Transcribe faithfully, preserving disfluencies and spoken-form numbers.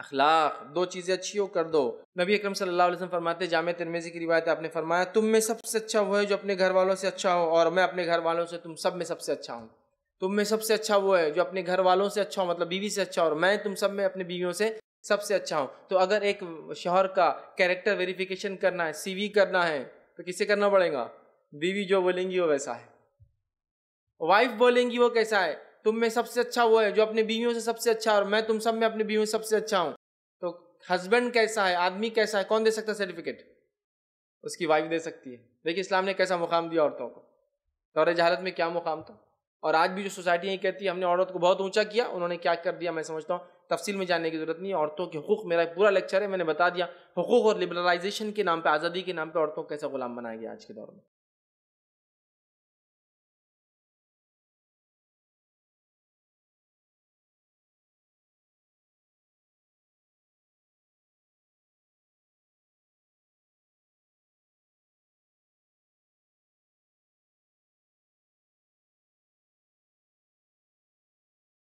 اخلاق، دو چیزیں اچھی ہو کر دو. نبی اکرم صلی اللہ علیہ وسلم فرماتے ہیں، جامع ترمذی کی روایت ہے، آپ نے فرمایا تم میں سب سے اچھا وہ ہے جو اپنے گھر والوں سے اچھا ہو، اور میں اپنے گھر والوں سے تم سب میں سب سے اچھا ہوں. تم میں سب سے اچھا وہ ہے جو اپنے گھر والوں سے اچھا ہو، مطلب بیوی سے اچھا ہو، اور میں تم سب میں اپنی بیویوں سے سب سے اچھا ہوں. تو اگر ایک شوہر کا کیریکٹر ویریفیکیشن کرنا ہے، سی وی کرنا ہے، تو کس سے کرنا پڑے گا؟ بیوی جو بولیں گی وہ ویسا ہے، وائف بولیں گی وہ کیسا ہے. تم میں سب سے اچھا وہ ہے جو اپنی بیویوں سے سب سے اچھا ہے، اور میں تم سب میں اپنی بیویوں سے سب سے اچھا ہوں. تو ہسبینڈ کیسا ہے، آدمی کیسا ہے، کون دے سکتا ہے سرٹیفکیٹ؟ اس کی وائف دے سکتی ہے. دیکھیے اسلام نے کیسا مقام دیا عورتوں کو. دور جہالت میں کیا مقام تھا، اور آج بھی جو سوسائٹی یہ کہتی ہے ہم نے عورت کو بہت اونچا کیا، انہوں نے کیا کر دیا میں سمجھتا ہوں تفصیل میں جاننے کی ضرورت نہیں ہے. عورتوں کے حقوق میرا پورا لیکچر ہے، میں نے بتا دیا حقوق اور لبرلائزیشن کے نام پہ، آزادی کے نام پہ عورتوں کو کیسا غلام بنایا گیا آج کے دور میں.